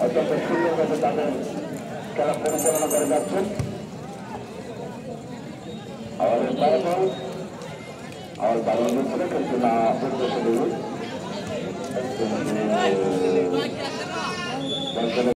অত্যন্ত সুন্দরভাবে তাদের খেলা পরিচালনা করে যাচ্ছেন। আমাদের তারপর আমার বাড়ির মিত্র কিন্তু না উদ্দেশ্য দেবেন